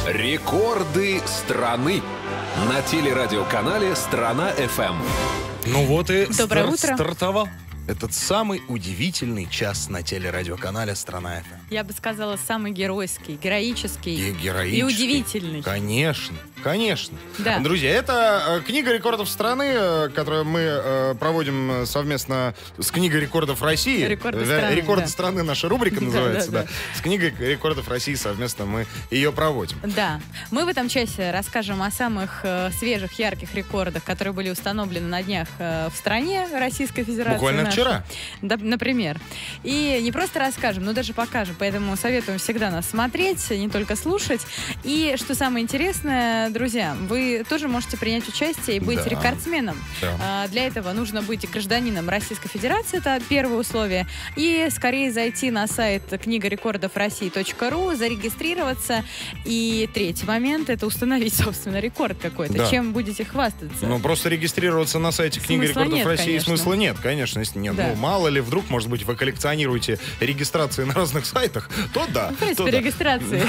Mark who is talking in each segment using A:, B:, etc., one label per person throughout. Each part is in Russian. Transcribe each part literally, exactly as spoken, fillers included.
A: Рекорды страны на телерадиоканале «Страна-ФМ».
B: Ну вот и
C: Доброе
B: стар-
C: утро.
B: стартовал этот самый удивительный час на телерадиоканале «Страна-ФМ».
C: Я бы сказала, самый геройский, героический
B: И героический.
C: и удивительный.
B: Конечно, конечно.
C: Да.
B: Друзья, это э, книга рекордов страны, э, которую мы э, проводим совместно с книгой рекордов России.
C: Рекорды
B: Э,
C: страны,
B: Рекорды
C: да.
B: страны наша рубрика
C: Да,
B: называется,
C: да,
B: да. С книгой рекордов России совместно мы ее проводим.
C: Да. Мы в этом часе расскажем о самых э, свежих, ярких рекордах, которые были установлены на днях э, в стране Российской Федерации.
B: Буквально
C: нашей.
B: вчера.
C: Да, например. И не просто расскажем, но даже покажем. Поэтому советуем всегда нас смотреть, не только слушать. И что самое интересное, друзья, вы тоже можете принять участие и быть
B: Да.
C: рекордсменом.
B: Да.
C: А, Для этого нужно быть гражданином Российской Федерации, это первое условие. И скорее зайти на сайт книга рекордов россии точка ру, зарегистрироваться. И третий момент — это установить, собственно, рекорд какой-то.
B: Да.
C: Чем будете хвастаться?
B: Ну, просто регистрироваться на сайте книги
C: Смысла
B: рекордов
C: нет,
B: России
C: конечно.
B: смысла нет, конечно, если нет.
C: Да.
B: Ну, мало ли, вдруг, может быть, вы коллекционируете регистрации на разных сайтах, то да.
C: В принципе,
B: то да.
C: регистрации.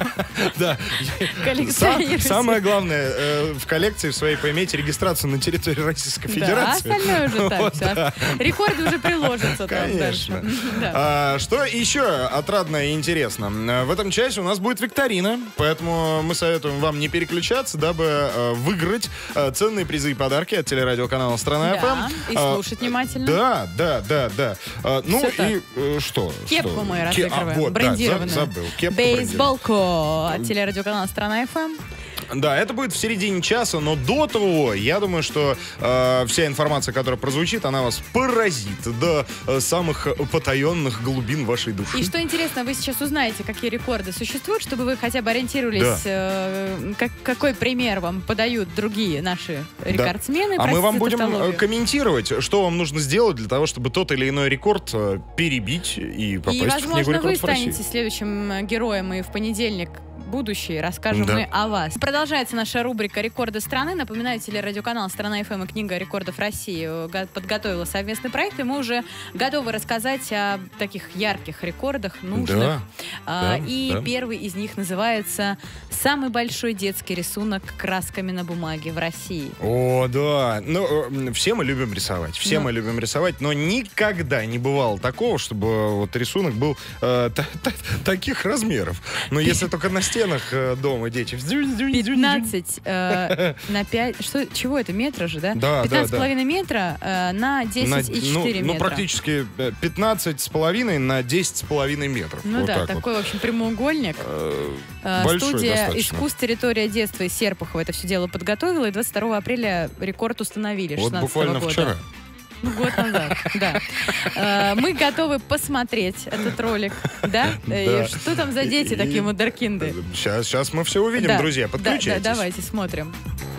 B: Да.
C: Коллекционируйте.
B: Са- Самое главное, э, в коллекции в своей поиметь регистрацию на территории Российской
C: Да,
B: Федерации.
C: остальное уже так.
B: Вот,
C: всё.
B: да.
C: Рекорды уже приложатся там
B: Конечно.
C: дальше. Да.
B: А, что еще отрадно и интересно? А, В этом часе у нас будет викторина, поэтому мы советуем вам не переключаться, дабы а, выиграть а, ценные призы и подарки от телерадиоканала «Страна-ФМ».
C: Да, и
B: А,
C: слушать внимательно.
B: Да, да, да, да. А, ну
C: Всё так.
B: и э, что?
C: Кепку
B: что?
C: мы
B: Ке- а,
C: разыгрываем,
B: вот, да,
C: брендированную.
B: за- забыл. Кепку брендированную.
C: Бейсболку от телерадиоканала «Страна-ФМ».
B: Да, это будет в середине часа, но до того, я думаю, что э, вся информация, которая прозвучит, она вас поразит до э, самых потаенных глубин вашей души.
C: И что интересно, вы сейчас узнаете, какие рекорды существуют, чтобы вы хотя бы ориентировались, э, как- какой пример вам подают другие наши рекордсмены.
B: А мы
C: простите
B: вам
C: за
B: будем э,
C: тавтологию.
B: комментировать, что вам нужно сделать для того, чтобы тот или иной рекорд э, перебить и попасть
C: И,
B: в книгу
C: возможно, вы
B: рекордов России.
C: станете следующим э, героем, и в понедельник будущее расскажем
B: Да.
C: мы о вас. Продолжается наша рубрика «Рекорды страны». Напоминаю, телерадиоканал «Страна-ФМ» и книга рекордов России э, го- подготовила совместный проект, и мы уже готовы рассказать о таких ярких рекордах, нужных.
B: Да,
C: А,
B: да,
C: и
B: да.
C: первый из них называется «Самый большой детский рисунок красками на бумаге в России».
B: О, да. Ну, э, все мы любим рисовать. Все
C: Ну.
B: мы любим рисовать, но никогда не бывало такого, чтобы вот рисунок был э, та- та- таких размеров. Но если только на стенах э, дома дети.
C: пятнадцать э, на пять... Что, чего это? Метра же, да?
B: Да, да,
C: пятнадцать с
B: да.
C: половиной метра э, на десять и
B: ну,
C: четыре
B: ну,
C: метра.
B: практически э, пятнадцать с половиной на десять с половиной метров.
C: Ну
B: Вот
C: да,
B: так вот.
C: такой, в общем, прямоугольник.
B: Э,
C: Э,
B: большой
C: Студия
B: достаточно.
C: «Искусств. Территория детства» из Серпухова это все дело подготовила, и двадцать второго апреля рекорд установили,
B: Вот
C: шестнадцатого
B: буквально
C: года.
B: вчера.
C: Ну, год назад, да. Э, Мы готовы посмотреть этот ролик, да? Э, и Что там за дети
B: И-
C: такие мудеркинды?
B: Сейчас, сейчас мы все увидим,
C: Да,
B: друзья.
C: да,
B: Подключайтесь.
C: да, давайте смотрим.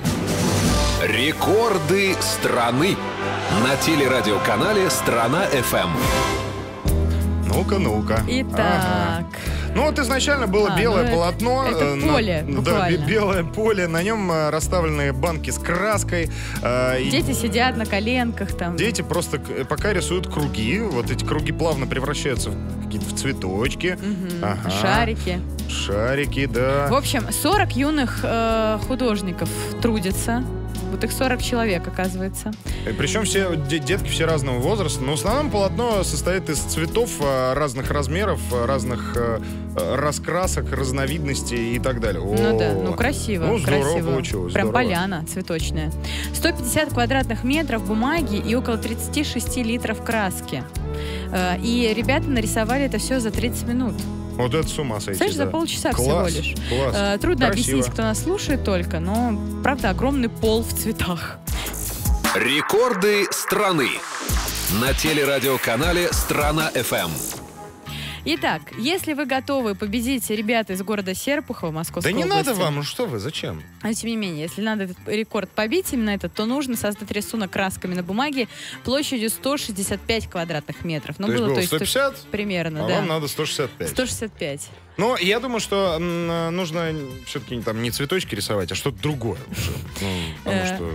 A: Рекорды страны на телерадиоканале «Страна-ФМ».
B: Ну-ка, ну-ка.
C: Итак,
B: Ага. Ну вот изначально было
C: А,
B: белое
C: ну это-
B: полотно.
C: это
B: э, на-
C: поле,
B: Да,
C: буквально.
B: бе- белое поле. На нем э, расставлены банки с краской. э, и
C: дети сидят на коленках там.
B: Дети просто к- пока рисуют круги. Вот эти круги плавно превращаются в какие-то в цветочки.
C: Мгм.
B: Ага.
C: Шарики.
B: Шарики, да.
C: В общем, сорок юных э, художников трудятся. Вот их сорок человек, оказывается.
B: И Причем все де- детки все разного возраста. Но в основном полотно состоит из цветов э, разных размеров, э, разных э, э, раскрасок, разновидностей и так далее.
C: Ну да,
B: О,
C: ну красиво.
B: Ну, здорово
C: красиво.
B: получилось,
C: Прям
B: здорово.
C: поляна цветочная. сто пятьдесят квадратных метров бумаги и около тридцать шесть литров краски. Э, И ребята нарисовали это все за тридцать минут.
B: Вот это с ума сойти.
C: Знаешь, за
B: да.
C: полчаса
B: Класс,
C: всего лишь.
B: класс.
C: Э, Трудно
B: Красиво.
C: объяснить, кто нас слушает только, но, правда, огромный пол в цветах.
A: Рекорды страны на телерадиоканале «Страна-ФМ».
C: Итак, если вы готовы победить ребят из города Серпухова, Московской
B: Да не
C: области,
B: надо вам, ну что вы, зачем?
C: но тем не менее, если надо этот рекорд побить именно этот, то нужно создать рисунок красками на бумаге площадью сто шестьдесят пять квадратных метров. Ну,
B: то есть
C: было,
B: было
C: то есть,
B: сто пятьдесят,
C: примерно,
B: а
C: да.
B: вам надо сто шестьдесят пять.
C: сто шестьдесят пять.
B: Но я думаю, что м, нужно все-таки там не цветочки рисовать, а что-то другое уже. Ну, потому
C: Э,
B: что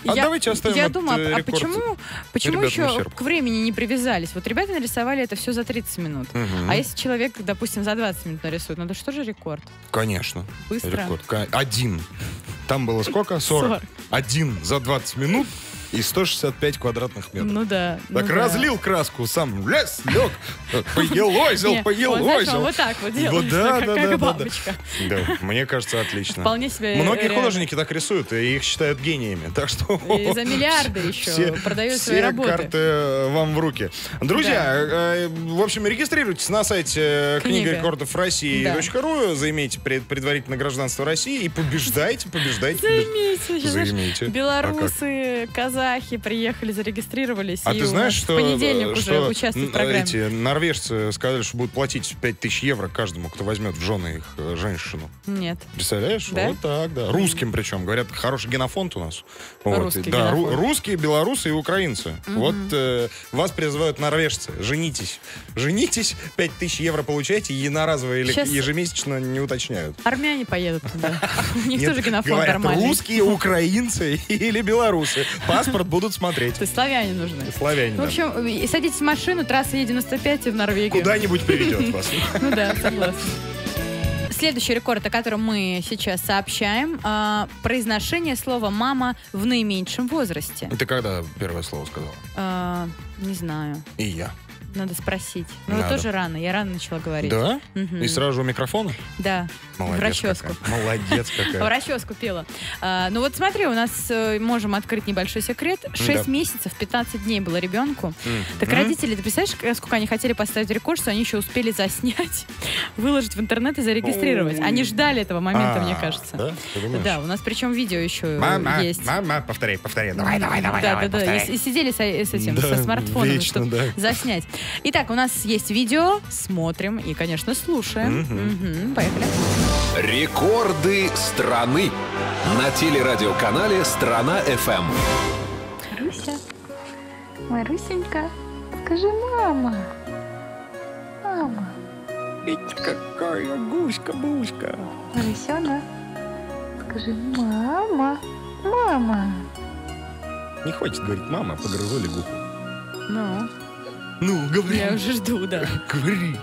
B: А
C: я,
B: давайте оставим
C: я
B: этот,
C: думаю,
B: э,
C: а
B: рекорд
C: почему, почему
B: ребятам
C: еще
B: ущерб.
C: к времени не привязались? Вот ребята нарисовали это все за тридцать минут.
B: Мгм.
C: А если человек, допустим, за двадцать минут нарисует, ну это что же рекорд?
B: Конечно.
C: Быстро.
B: Рекорд. Ка- Один. Там было сколько? сорок.
C: сорок.
B: Один за двадцать минут и сто шестьдесят пять квадратных метров.
C: Ну да.
B: Так
C: ну да.
B: разлил краску, сам лез, лег, поелозил,
C: Не, вот, знаешь, он
B: поелозил.
C: вот так вот делает,
B: Вот да,
C: как,
B: да,
C: как
B: да, да,
C: бабочка.
B: Да, мне кажется, отлично.
C: Вполне себе
B: Многие
C: реально.
B: художники так рисуют, и их считают гениями. Так что
C: И за миллиарды еще
B: все,
C: продают
B: все
C: свои работы.
B: карты э, вам в руки. Друзья, э, в общем, регистрируйтесь на сайте
C: Книга.
B: книга рекордов России точка ру, заимейте пред- предварительное гражданство России и побеждайте, побеждайте. побеж-
C: Заимейте. Сейчас, знаешь,
B: Заимейте.
C: белорусы, казахи приехали, зарегистрировались.
B: А
C: и
B: ты
C: у
B: знаешь,
C: нас
B: что,
C: в понедельник
B: что
C: уже участвуют в
B: н-
C: программе.
B: эти норвежцы сказали, что будут платить пять тысяч евро каждому, кто возьмет в жены их э, женщину.
C: Нет.
B: Представляешь?
C: Да?
B: Вот так, да. Русским причем. Говорят, хороший генофонд у нас. Вот.
C: Русский
B: Да, ру-
C: генофонд.
B: русские, белорусы и украинцы. Вот э, вас призывают норвежцы. Женитесь. Женитесь, пять тысяч евро получаете, единоразово или
C: Щас-
B: ежемесячно не уточняют.
C: Армяне поедут туда. У них
B: Нет,
C: тоже генофонд
B: говорят,
C: нормальный.
B: русские, украинцы или белорусы. Паспорт будут смотреть.
C: То есть славяне нужны.
B: Славяне,
C: В
B: да.
C: общем, и садитесь в машину, трасса Е девяносто пять в Норвегию.
B: Куда-нибудь приведет вас.
C: Ну да, согласна. Следующий рекорд, о котором мы сейчас сообщаем, а, произношение слова «мама» в наименьшем возрасте.
B: Ты когда первое слово сказала?
C: А, не знаю,
B: И я.
C: надо спросить. Ну, вот
B: Надо.
C: тоже рано, я рано начала говорить.
B: Да?
C: Мгм.
B: И сразу же у микрофона?
C: Да,
B: Молодец
C: в расческу.
B: какая. Молодец
C: В
B: какая.
C: расческу пела. А, ну вот смотри, у нас э, можем открыть небольшой секрет. Шесть
B: Да.
C: месяцев, пятнадцать дней было ребенку.
B: М.
C: Так
B: М?
C: родители, ты представляешь, как- сколько они хотели поставить рекорд, что они еще успели заснять, выложить в интернет и зарегистрировать.
B: Ой.
C: Они ждали этого момента,
B: А,
C: мне кажется.
B: Да? Ты думаешь?
C: Да, у нас причем видео еще
B: Мама,
C: есть.
B: мама, повторяй, повторяй. Давай, давай, давай,
C: да,
B: давай,
C: да, да.
B: повторяй.
C: И, и сидели со, с этим,
B: Да,
C: со смартфоном,
B: вечно,
C: чтобы
B: да.
C: заснять. Итак, у нас есть видео, смотрим и, конечно, слушаем.
B: Мгм.
C: Мгм, поехали.
A: Рекорды страны на телерадиоканале «Страна эф эм».
D: Маруся, Марусенька, скажи мама. Мама.
B: Ведь какая гуська-буська.
D: Марусена, скажи мама. Мама.
B: Не хочет говорить мама, погрызу лягуху.
C: Ну,
B: Ну, говори.
C: я уже жду, да.
B: Говори.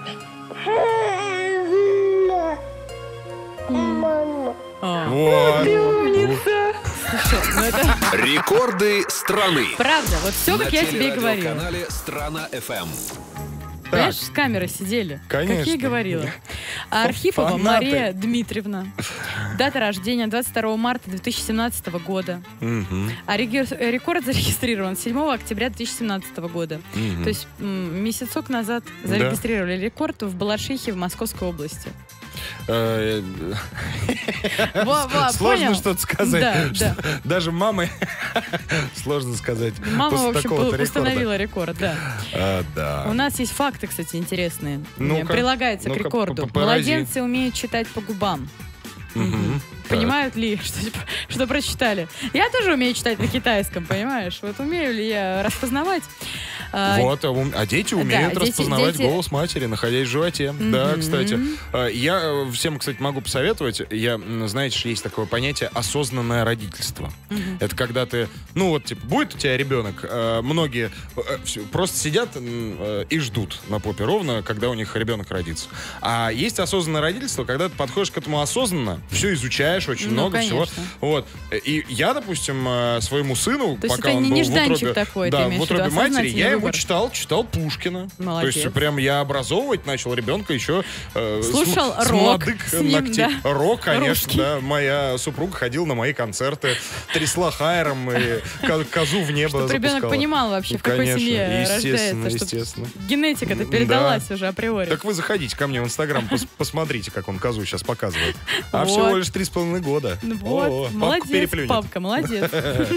C: А,
B: Вот.
C: слушай, ну это
A: Рекорды страны
C: правда, вот все, как
A: на
C: я тебе и говорила.
A: телерадиоканале «Страна эф эм».
C: Понимаешь, с камеры сидели.
B: Конечно.
C: Как я и говорила. А Архипова
B: Фанаты.
C: Мария Дмитриевна. Дата рождения двадцать второго марта две тысячи семнадцатого года.
B: Мгм.
C: А реги- рекорд зарегистрирован седьмого октября две тысячи семнадцатого года.
B: Мгм.
C: То есть м, месяцок назад
B: Да.
C: зарегистрировали рекорд в Балашихе в Московской области.
B: Э,
C: Во, во,
B: Сложно
C: понял?
B: что-то сказать.
C: Да,
B: Что
C: да.
B: Даже мамы сложно сказать.
C: Мама,
B: после
C: в общем,
B: такого-то
C: по-
B: рекорда.
C: установила рекорд, да.
B: А, да.
C: У нас есть факты, кстати, интересные.
B: Ну-ка,
C: Прилагается к
B: ну-ка,
C: рекорду.
B: п- порази.
C: Младенцы умеют читать по губам.
B: Мгм.
C: Понимают ли, что, типа, что прочитали? Я тоже умею читать на китайском, понимаешь? Вот умею ли я распознавать? А,
B: Вот, а, ум- а дети умеют
C: дети-
B: распознавать
C: дети-
B: голос матери, находясь в животе. Да,
C: Мгм.
B: кстати. А, Я э, всем, кстати, могу посоветовать. Я, м, знаете, ж, есть такое понятие осознанное родительство.
C: Мгм.
B: Это когда ты, ну вот, типа, будет у тебя ребенок, э, многие э, всё, просто сидят м, э, и ждут на попе ровно, когда у них ребенок родится. А есть осознанное родительство, когда ты подходишь к этому осознанно, все изучаешь, очень
C: Ну,
B: много всего.
C: конечно.
B: Вот. И я, допустим, э, своему сыну,
C: То есть
B: пока
C: это
B: он
C: не
B: был в
C: нежданчик
B: утробе,
C: такой, ты
B: да,
C: имеешь
B: в
C: в виду,
B: утробе матери,
C: осознательный
B: я ему
C: выбор.
B: читал, читал Пушкина.
C: Молодец.
B: То есть прям я образовывать начал ребенка еще э,
C: Слушал
B: с, с
C: рок
B: молодых
C: с ним,
B: ногтей.
C: да.
B: Рок, конечно,
C: Русский.
B: да. Моя супруга ходила на мои концерты, трясла хайром и ко- козу в небо
C: Чтобы ребенок
B: запускала.
C: понимал вообще, в какой
B: Конечно,
C: семье
B: естественно,
C: рождается. Чтобы
B: естественно.
C: генетика-то
B: Да.
C: передалась уже априори.
B: Так вы заходите ко мне в Инстаграм, пос- посмотрите, как он козу сейчас показывает. А
C: Вот.
B: всего лишь три с половиной года.
C: Ну вот,
B: О, папка
C: молодец,
B: переплюнет.
C: папка, молодец.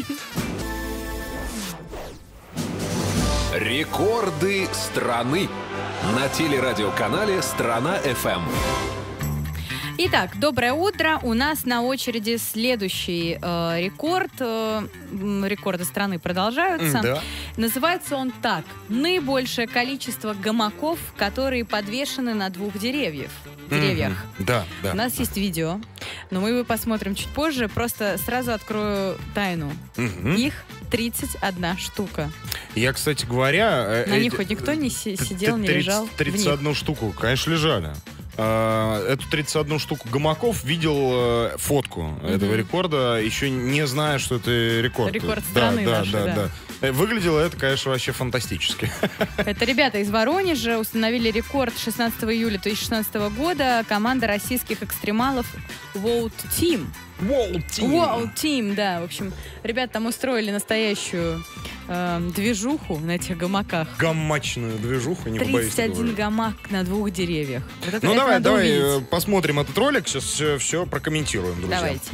A: Рекорды страны на телерадиоканале «Страна эф эм».
C: Итак, доброе утро. У нас на очереди следующий э, рекорд. Э, м, рекорды страны продолжаются.
B: Да.
C: Называется он так. Наибольшее количество гамаков, которые подвешены на двух деревьев. деревьях.
B: Мгм. Да, да.
C: У нас есть видео. но мы его посмотрим чуть позже. Просто сразу открою тайну.
B: Мгм.
C: Их тридцать одна штука.
B: Я, кстати говоря...
C: На
B: э,
C: них
B: эти-
C: хоть никто не си-
B: т-
C: сидел, не
B: тридцать
C: лежал в
B: тридцать
C: них.
B: одну штуку, конечно, лежали. А, Эту тридцать одну штуку гамаков видел э, фотку этого рекорда, еще не зная, что это рекорд.
C: Рекорд
B: Да,
C: страны
B: да,
C: нашей,
B: да,
C: да.
B: да. Э, Выглядело это, конечно, вообще фантастически.
C: Это ребята из Воронежа установили рекорд шестнадцатого июля две тысячи шестнадцатого года. Команда российских экстремалов World Team. World Team, да. В общем, ребята там устроили настоящую э, движуху на этих гамаках.
B: Гаммачную движуху, не побоюсь
C: тридцать один
B: говорить.
C: гамак на двух деревьях. Вот это,
B: Ну
C: это
B: давай,
C: надо
B: давай э,
C: увидеть.
B: посмотрим этот ролик, сейчас все, все прокомментируем, друзья.
C: Давайте.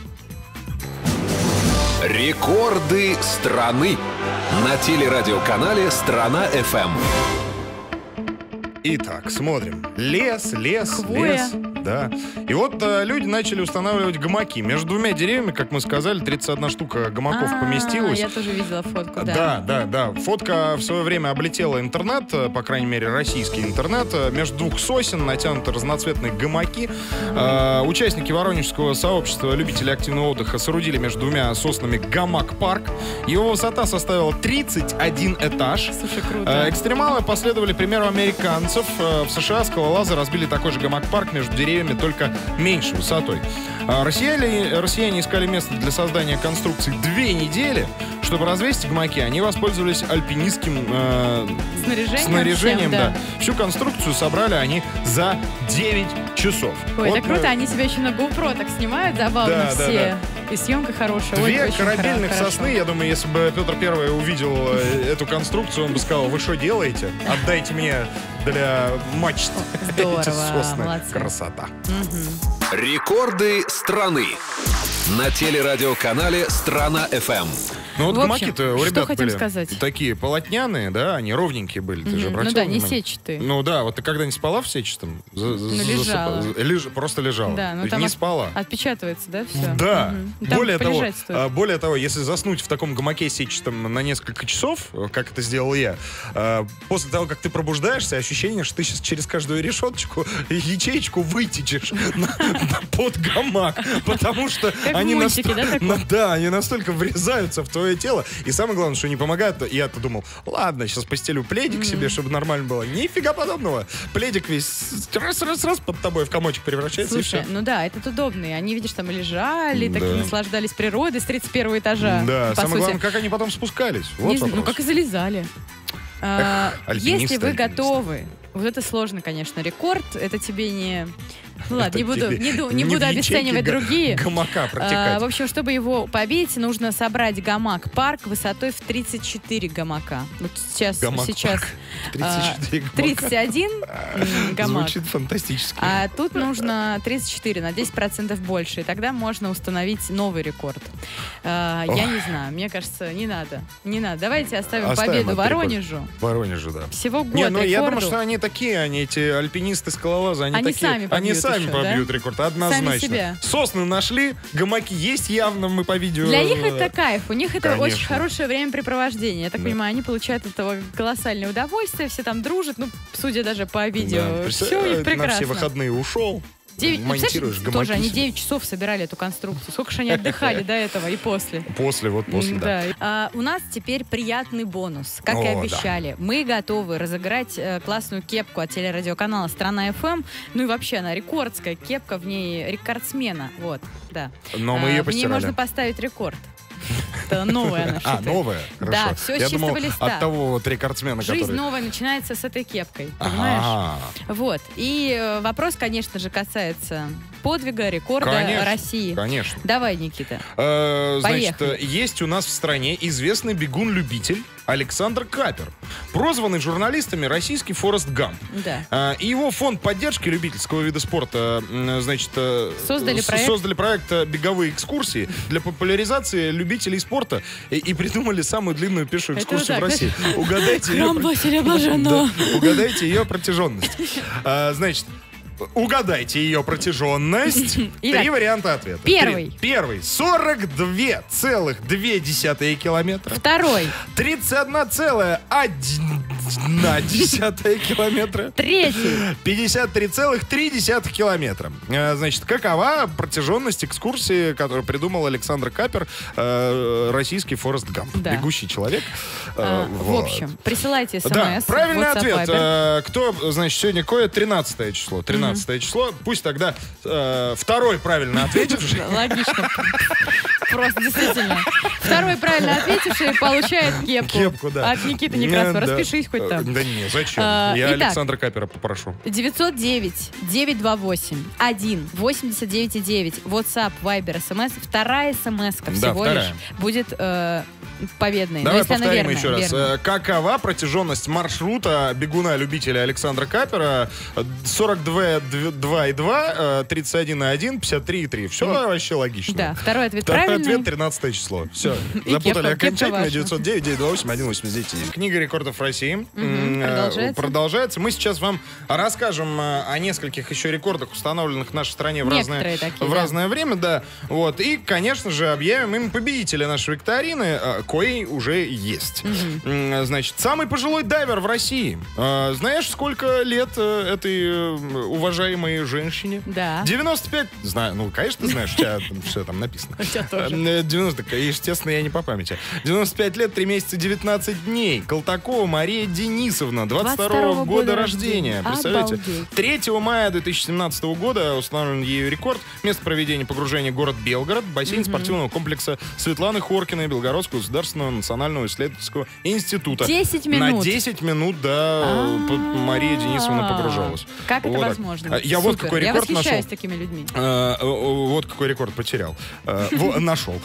A: Рекорды страны на телерадиоканале «Страна эф эм».
B: Итак, смотрим. Лес, лес,
C: Хвоя.
B: лес. Да. И вот э, люди начали устанавливать гамаки. Между двумя деревьями, как мы сказали, тридцать одна штука гамаков
C: А,
B: поместилась.
C: Я тоже видела фотку, да.
B: Да, да, да. Фотка в свое время облетела интернет, э, по крайней мере, российский интернет. Э, Между двух сосен натянуты разноцветные гамаки. Э, Участники воронежского сообщества любителей активного отдыха соорудили между двумя соснами гамак-парк. Его высота составила тридцать один этаж.
C: Слушай, круто.
B: Э, Экстремалы последовали примеру американцев. Э, В США скалолазы разбили такой же гамак-парк между деревьями, только меньшей высотой. А Россияне, россияне искали место для создания конструкции две недели. Чтобы развесить гамаки, они воспользовались альпинистским э,
C: Снаряжением,
B: снаряжением.
C: всем,
B: Да.
C: да.
B: Всю конструкцию собрали они за девять часов.
C: Ой,
B: Вот
C: это круто,
B: мы-
C: они себя еще на GoPro так снимают, забавно
B: Да, да,
C: все. И съемка хорошая. Ой,
B: Две
C: очень
B: корабельных
C: хоро-
B: сосны,
C: хорошо.
B: я думаю, если бы Петр Первый увидел э, эту конструкцию, он бы сказал: вы что делаете? Отдайте мне для мачт
C: Здорово,
B: эти сосны.
C: молодцы.
B: Красота.
A: Рекорды страны на телерадиоканале «Страна эф эм».
B: Ну вот
C: В общем,
B: гамаки-то у
C: что
B: ребят
C: хотим
B: были
C: сказать?
B: такие полотняные, да, они ровненькие были. Ты же
C: Мгм.
B: обратил
C: Ну да, не
B: внимание?
C: сетчатые.
B: Ну да, вот ты когда-нибудь спала в сетчатом? За- за-
C: Ну,
B: засыпа-
C: лежала.
B: за- леж- Просто лежала.
C: Да,
B: То
C: ну
B: есть
C: там
B: не
C: от-
B: спала.
C: Отпечатывается, да, все?
B: Да. Более того,
C: полежать стоит.
B: а, более того, если заснуть в таком гамаке сетчатом на несколько часов, э, как это сделал я, а, после того, как ты пробуждаешься, ощущение, что ты сейчас через каждую решеточку, ячеечку вытечешь на- на- под гамак, потому что
C: Как в
B: они
C: мультике, да,
B: насто-
C: таком?
B: на- да, они настолько врезаются в твое тело. И самое главное, что не помогает, я-то думал, ладно, сейчас постелю пледик себе, чтобы нормально было. Нифига подобного. Пледик весь раз-раз-раз под тобой в комочек превращается, и
C: Слушай,
B: все.
C: ну да, этот удобный. Они, видишь, там лежали,
B: Да.
C: так наслаждались природой с тридцать первого этажа.
B: Да,
C: по
B: самое
C: сути.
B: главное, как они потом спускались. Вот
C: Не знаю, ну
B: вопрос.
C: как и залезали. А,
B: альпинисты,
C: если вы
B: альпинисты.
C: готовы, вот это сложно, конечно, рекорд, это тебе не... Ну ладно,
B: Это
C: не буду,
B: тебе
C: не, ду-
B: не
C: не буду
B: в ячейке
C: обесценивать
B: га-
C: другие.
B: гамака
C: А,
B: протекать.
C: в общем, чтобы его побить, нужно собрать гамак-парк высотой в тридцать четыре гамака. Вот сейчас,
B: Гамак-парк.
C: сейчас
B: тридцать четыре
C: а,
B: гамака.
C: тридцать один м, гамак.
B: Звучит фантастически.
C: А тут нужно тридцать четыре, на десять процентов больше. И тогда можно установить новый рекорд. А, я
B: Ох.
C: не знаю, мне кажется, не надо. Не надо. Давайте оставим,
B: Оставим
C: победу
B: этот рекорд.
C: Воронежу.
B: Воронежу, да.
C: Всего год
B: Не, ну я
C: рекорду.
B: думаю, что они такие, они эти альпинисты-скалолазы, они,
C: Они
B: такие,
C: сами
B: они
C: побьют
B: сами
C: еще,
B: побьют
C: да?
B: рекорд, однозначно.
C: Сами себя.
B: Сосны нашли, гамаки есть явно, мы по видео.
C: Для них
B: э,
C: это кайф, у них это
B: Конечно.
C: очень хорошее времяпрепровождение. Я так
B: Да.
C: понимаю, они получают от этого колоссальное удовольствие, все там дружат, ну, судя даже по видео,
B: да.
C: все
B: Представляешь,
C: у них
B: на
C: прекрасно.
B: все выходные ушел,
C: Девять- ну,
B: монтируешь
C: представляешь,
B: гамаки
C: тоже они
B: себе.
C: девять часов собирали эту конструкцию. Сколько же они отдыхали до этого и после.
B: После, вот после,
C: М,
B: да.
C: А, у нас теперь приятный бонус. Как
B: О,
C: и
B: да.
C: обещали, мы готовы разыграть э, классную кепку от телерадиоканала «Страна эф эм». Ну и вообще она рекордская кепка, в ней рекордсмена. Вот, да.
B: Но мы
C: А,
B: ее
C: в ней
B: постирали.
C: можно поставить рекорд. Это новая она.
B: А,
C: шитая.
B: новая? Хорошо.
C: Да, всё с
B: Я
C: чистого
B: думал,
C: листа.
B: от того вот рекордсмена,
C: Жизнь
B: который...
C: новая начинается с этой кепкой, понимаешь?
B: Ага.
C: Вот. И э, вопрос, конечно же, касается подвига, рекорда
B: Конечно,
C: России.
B: Конечно.
C: Давай, Никита.
B: Э, Значит,
C: Поехали.
B: э, есть у нас в стране известный бегун-любитель Александр Капер, прозванный журналистами российский Форест Гамп.
C: Да.
B: А, И его фонд поддержки любительского вида спорта, м, значит, э,
C: Создали
B: с-
C: проект.
B: создали проект э, «Беговые экскурсии» для популяризации любителей спорта и, и придумали самую длинную пешую
C: Это
B: экскурсию
C: вот
B: в
C: так,
B: России. Угадайте ее,
C: Храм Василия Блаженного.
B: Да, угадайте ее протяженность. А, Значит, угадайте ее протяженность. Три
C: Итак,
B: варианта ответа.
C: первый.
B: Три. Первый. сорок два целых две десятых километра.
C: Второй.
B: тридцать один целых одна десятая километра.
C: Третий.
B: пятьдесят три целых три десятых километра. Э, Значит, какова протяженность экскурсии, которую придумал Александр Капер, э, российский Форест Гамп?
C: Да.
B: Бегущий человек. Э,
C: А, В
B: вот.
C: общем, присылайте смс.
B: Да, правильный
C: WhatsApp,
B: ответ.
C: Viber.
B: Э, Кто, значит, сегодня какое? тринадцатое число. тринадцатое число. Пусть тогда э, второй правильно ответивший.
C: Логично. Просто действительно. Второй правильно ответивший получает кепку.
B: Кепку, да.
C: От Никиты Некрасова.
B: Да.
C: Распишись хоть там.
B: Да не, зачем?
C: А,
B: Я
C: итак.
B: Александра Капера попрошу.
C: девятьсот девять девятьсот двадцать восемь один восемьдесят девять девять. WhatsApp, Viber, смс. Вторая смс-ка
B: Да,
C: всего
B: вторая.
C: лишь будет э, победной.
B: Давай
C: Но если она
B: повторим
C: верная,
B: еще раз.
C: верная.
B: Э, Какова протяженность маршрута бегуна-любителя Александра Капера? сорок два и два, тридцать один и один, пятьдесят три и три. Все вообще логично.
C: Да, второй ответ
B: Второй
C: правильный.
B: ответ тринадцатое число. Все,
C: И
B: запутали
C: кепка- кепка
B: окончательно.
C: ваша.
B: девятьсот девять девятьсот двадцать восемь один восемьдесят девять. Книга рекордов России. М, э,
C: продолжается.
B: Продолжается. Мы сейчас вам расскажем э, о нескольких еще рекордах, установленных в нашей стране в разное,
C: Некоторые такие,
B: в
C: да.
B: разное время. Да. Вот. И, конечно же, объявим им победителя нашей викторины, э, коей уже есть. М, Значит, самый пожилой дайвер в России. Э, Знаешь, сколько лет э, этой э, уважаемой женщине?
C: Да.
B: девяносто пять. Знаю, ну, конечно, ты знаешь, у тебя там все там написано.
C: У тебя тоже.
B: Э, девяносто, естественно, я не по памяти. девяносто пять лет, три месяца, девятнадцать дней. Колтакова Мария Денисовна, двадцать второго года рождения. Представляете?
C: Обалдеть.
B: третьего мая две тысячи семнадцатого года установлен ею рекорд. Место проведения погружения — город Белгород. Бассейн спортивного комплекса Светланы Хоркиной Белгородского государственного национального исследовательского института.
C: десять
B: На
C: минут.
B: десять минут, да,
C: А-а-а.
B: п- Мария Денисовна погружалась.
C: Как это
B: Вот так.
C: возможно?
B: А, Я вот
C: Супер.
B: какой
C: Я
B: рекорд
C: восхищаюсь
B: нашел.
C: такими людьми.
B: Э, э, Вот какой рекорд потерял. Э, во- Нашел.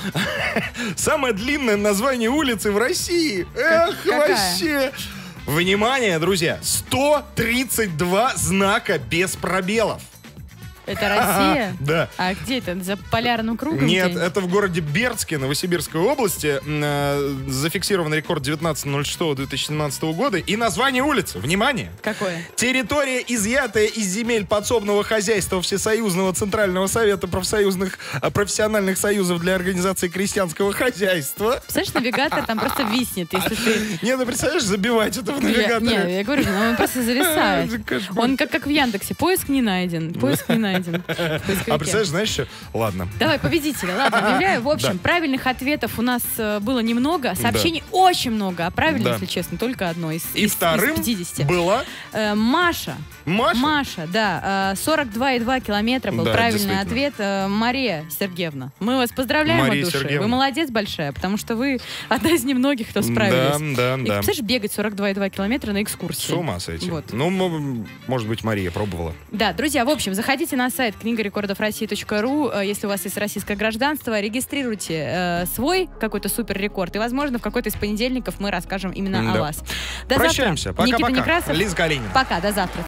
B: Самое длинное название улицы в России. Эх,
C: какая?
B: вообще. Внимание, друзья. сто тридцать два знака без пробелов.
C: Это Россия?
B: Да.
C: А где это? За полярным кругом?
B: Нет,
C: где-нибудь?
B: это в городе Бердске, Новосибирской области. Э, Зафиксирован рекорд девятнадцатого ноль шестого две тысячи семнадцатого года. И название улицы. Внимание.
C: Какое?
B: Территория, изъятая из земель подсобного хозяйства Всесоюзного Центрального Совета профсоюзных а, профессиональных союзов для организации крестьянского хозяйства.
C: Представляешь, навигатор там просто виснет, если ты...
B: Не, ну представляешь, забивать это в
C: Я,
B: навигаторе.
C: не, я говорю, ну, он просто зависает.
B: Это кошмар.
C: Он как, как в Яндексе. Поиск не найден. Поиск не найден. В поисковике.
B: А представляешь, знаешь что? Ладно.
C: Давай, победителя. Ладно, объявляю. В общем,
B: Да.
C: правильных ответов у нас э, было немного. Сообщений очень много. А правильно,
B: Да.
C: если честно, только одно из,
B: И
C: из-
B: вторым
C: из пятидесяти.
B: была
C: Э, Маша.
B: Маша.
C: Маша, да. э, сорок два и два километра был
B: Да,
C: правильный
B: действительно.
C: ответ. Э, Мария Сергеевна. Мы вас поздравляем
B: Мария
C: от души.
B: Сергеевна.
C: Вы молодец большая, потому что вы одна из немногих, кто справились.
B: Да, да,
C: И,
B: да.
C: представляешь, бегать сорок два и два километра на экскурсии.
B: С ума сойти.
C: Вот.
B: Ну, м- может быть, Мария пробовала.
C: Да, друзья, в общем, заходите на сайт книга рекордов россии точка ру, э, если у вас есть российское гражданство, регистрируйте э, свой какой-то супер рекорд, и, возможно, в какой-то из понедельников мы расскажем именно
B: Да.
C: о вас. До
B: Прощаемся.
C: завтра. Никита
B: Пока-пока.
C: Некрасов.
B: Лиза Калинина.
C: Пока, до завтра.